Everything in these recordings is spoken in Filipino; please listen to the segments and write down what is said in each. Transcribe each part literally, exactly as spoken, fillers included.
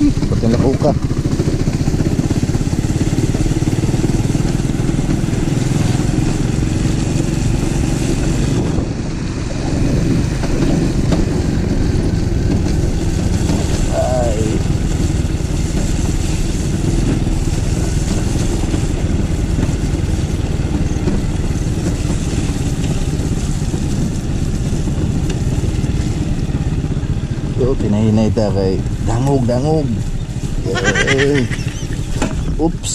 Ba't yung lako ka? Pinahinay ta kay dangog dangog. Yay. Oops.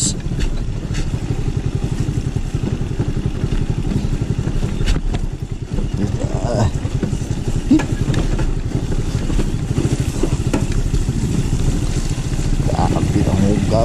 Ah. Kapit ang mugaw.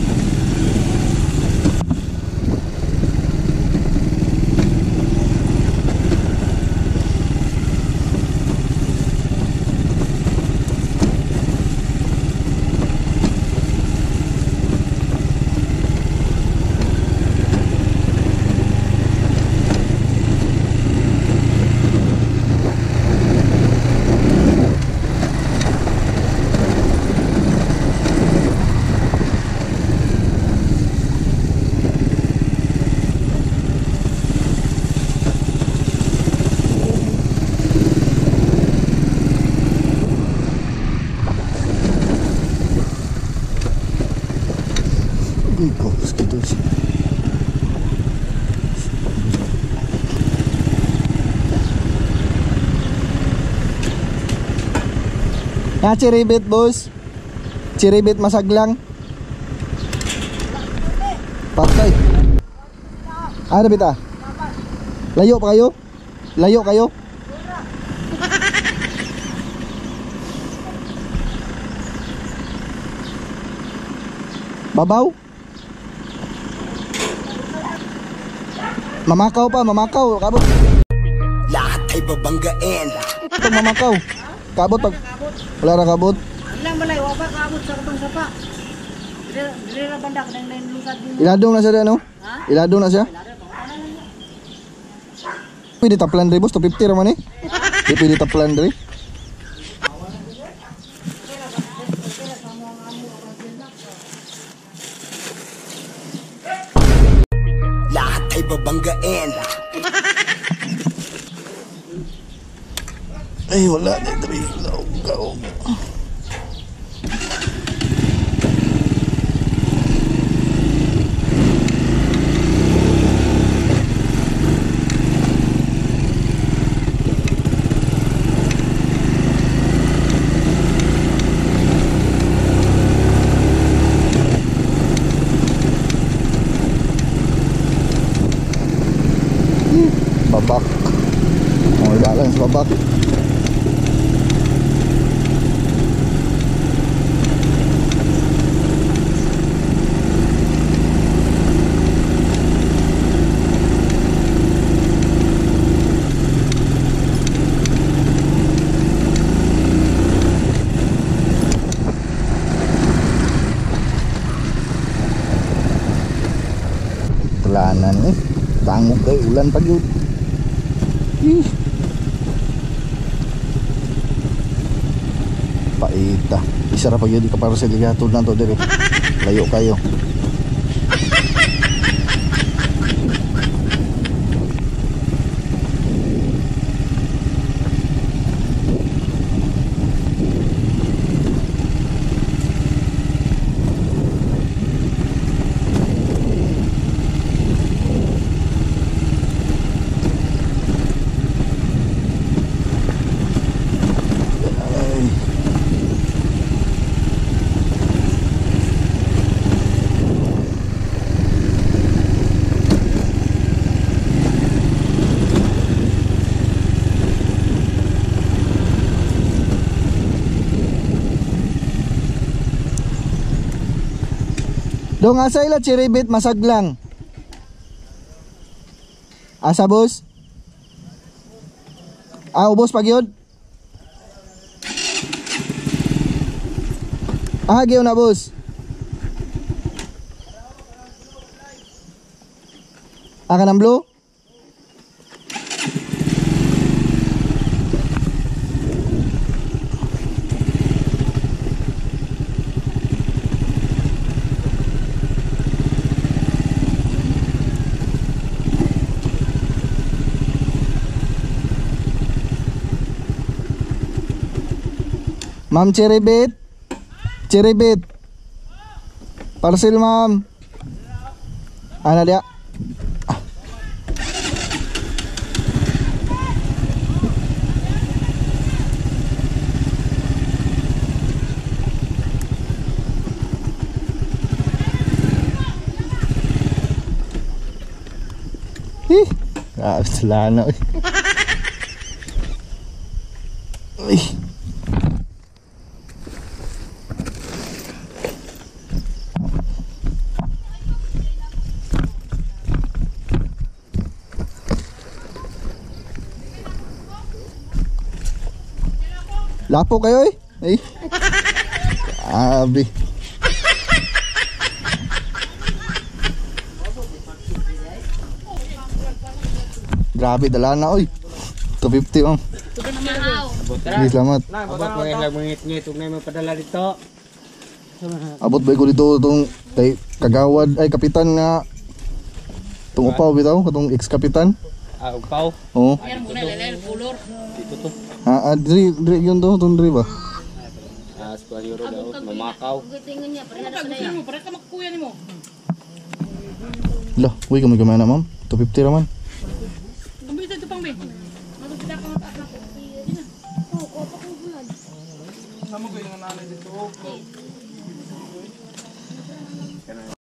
Ah, chiribit boss. Chiribit masaglang. Patay. Ano bita? Layo pa kayo? Layo kayo? Babaw? Mamakaw pa, mamakaw. Kabot. Lahat ay babanggain. Ito mamakaw. Kabot pag wala ra kabot. Ilang balay wa pa kabot sa katong sapa. Dire ra banda kadang lain lusad din. Iladong na siya no? Ha? Iladong na siya. Pwede taplan dre boss, two fifty ra man eh. Di pwede taplan dre. Lahat ay babanggain. Ay wala na dre. Laog. Babak. Mau jalan babak. Telanan eh. Tanguk kay ulan pag yun. Ih. Paita. Isa ra pag yun ka para sa ligatod lang to dire. Layo kayo. Dong asa ila chiribit masaglang. Asa boss? Ah, ubos pag yun? Ah, giyon na boss. Ah, kanang blue? Ma'am cherry bit. Cherry bit. Parcel ma'am. Ana dia? Ah. Ih, grabe sila na. Uy. Lapo kayo eh. Ay. Grabe. Grabe dala na oy. two fifty ma'am. Sige, salamat. Abot mo yung lang mangit-ngit. Huwag na yung padala dito. Abot ba ko dito itong kay kagawad ay kapitan nga itong upaw bitaw, itong ex-kapitan. Ah, upaw. Oo. Ayan muna, lalel, pulor. Dito to. Ah, ah, diri, diri yun to, itong diri ba? Ah, square euro daw. Mamakaw. Pare ka magkuya ni mo. Lah, uy kami kamay na ma'am. two fifty raman. Gambita ito pang be. Matutida ka mataas na. Sama ko yung nanay dito.